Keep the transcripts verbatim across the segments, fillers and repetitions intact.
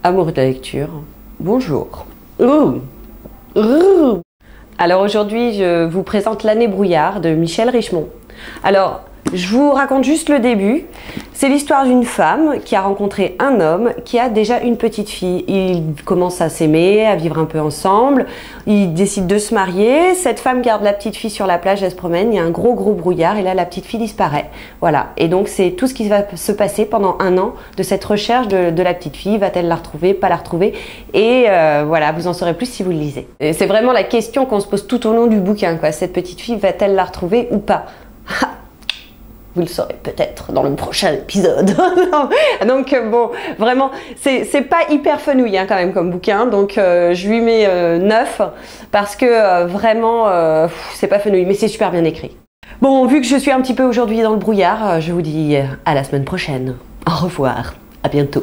Amour de la lecture, bonjour. Ouh. Ouh. Alors aujourd'hui, je vous présente L'année brouillard de Michel Richemond. Alors, je vous raconte juste le début. C'est l'histoire d'une femme qui a rencontré un homme qui a déjà une petite fille. Ils commencent à s'aimer, à vivre un peu ensemble. Ils décident de se marier. Cette femme garde la petite fille sur la plage, elle se promène. Il y a un gros gros brouillard et là la petite fille disparaît. Voilà. Et donc c'est tout ce qui va se passer pendant un an de cette recherche de, de la petite fille. Va-t-elle la retrouver, pas la retrouver? Et euh, voilà, vous en saurez plus si vous le lisez. C'est vraiment la question qu'on se pose tout au long du bouquin, quoi. Cette petite fille, va-t-elle la retrouver ou pas? Vous le saurez peut-être dans le prochain épisode. Donc bon, vraiment, c'est pas hyper fenouil hein, quand même comme bouquin. Donc euh, je lui mets euh, neuf parce que euh, vraiment, euh, c'est pas fenouil, mais c'est super bien écrit. Bon, vu que je suis un petit peu aujourd'hui dans le brouillard, je vous dis à la semaine prochaine. Au revoir, à bientôt.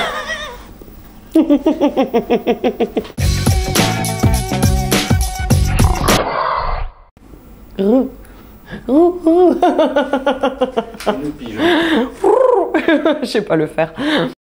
Ouh. Ouh, ouh. Je sais pas le faire.